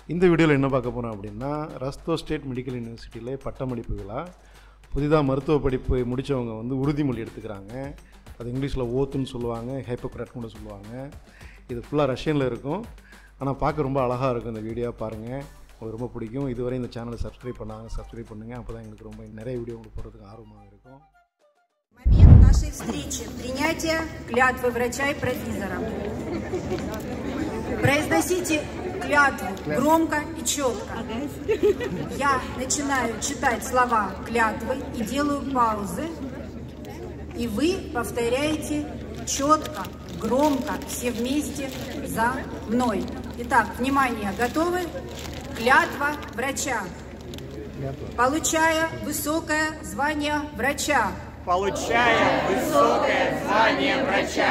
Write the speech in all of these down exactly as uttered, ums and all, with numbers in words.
இந்த வீடியோவில் என்ன பார்க்க போகிறோம் அப்படின்னா, ரஸ்தோ ஸ்டேட் மெடிக்கல் யூனிவர்சிட்டியில் பட்டமளிப்பு விழா. புதிதாக மருத்துவ படிப்பு முடித்தவங்க வந்து உறுதிமொழி எடுத்துக்கிறாங்க. அது இங்கிலீஷில் ஓத்துன்னு சொல்லுவாங்க, ஹைப்போக்ராட் கூட சொல்லுவாங்க. இது ஃபுல்லாக ரஷ்யனில் இருக்கும். ஆனால் பார்க்க ரொம்ப அழகாக இருக்கும். இந்த வீடியோ பாருங்கள், உங்களுக்கு ரொம்ப பிடிக்கும். இதுவரை இந்த சேனலை சப்ஸ்கிரைப் பண்ணாங்க, சப்ஸ்கிரைப் பண்ணுங்கள். அப்போ தான் எங்களுக்கு ரொம்ப நிறைய வீடியோ உங்களுக்கு போடுறதுக்கு ஆர்வமாக இருக்கும். Момент нашей встречи – принятие клятвы врача и провизора. Произносите клятву громко и четко. Я начинаю читать слова клятвы и делаю паузы, и вы повторяете четко, громко, все вместе за мной. Итак, внимание, готовы? Клятва врача. Получая высокое звание врача. Получая высокое звание врача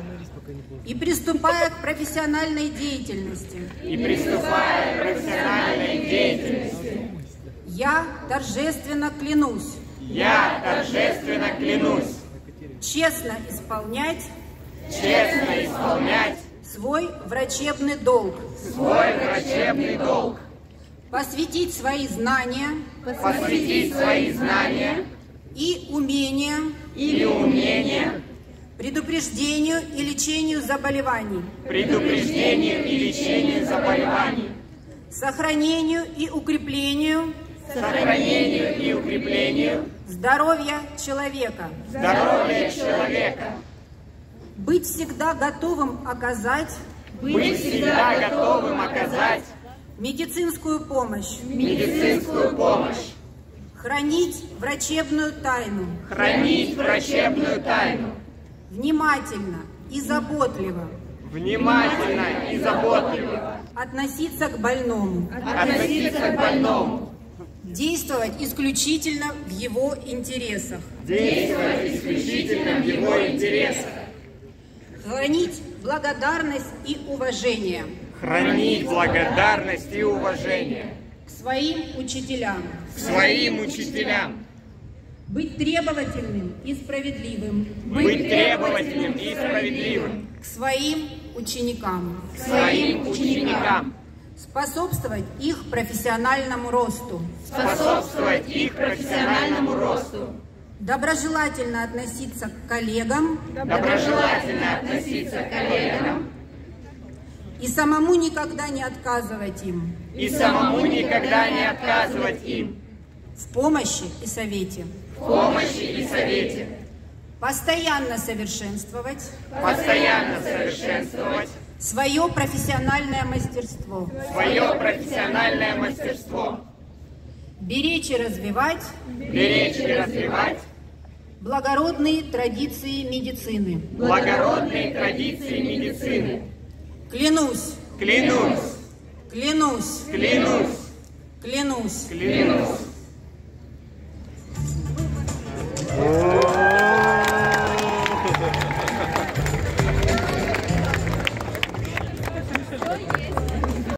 И приступая к профессиональной деятельности. и приступая к профессиональной деятельности, Я торжественно клянусь я торжественно клянусь честно исполнять честно исполнять свой врачебный долг, свой врачебный долг, посвятить свои знания посвятить свои знания и умения и умения предупреждению и лечению заболеваний, предупреждению и лечению заболеваний, сохранению и укреплению сохранению и укреплению здоровья человека, здоровья человека, быть всегда готовым оказать быть всегда готовым оказать медицинскую помощь, медицинскую помощь, хранить врачебную тайну, хранить врачебную тайну, внимательно и заботливо внимательно и заботливо относиться к больному, относиться к больному, действовать исключительно в его интересах, действовать исключительно в его интересах, хранить благодарность и уважение хранить благодарность и уважение к своим учителям, к своим учителям, быть требовательным и справедливым быть требовательным и справедливым к своим ученикам, к своим ученикам, способствовать их профессиональному росту, способствовать их профессиональному росту, доброжелательно относиться к коллегам доброжелательно относиться к коллегам и самому никогда не отказывать им и самому никогда не отказывать им в помощи и совете, в помощи и совете, постоянно совершенствовать постоянно совершенствовать свое профессиональное мастерство, свое профессиональное мастерство, беречь и развивать беречь и развивать благородные традиции медицины. благородные традиции медицины. Клянусь, Клянусь, клянусь, клянусь, клянусь клянусь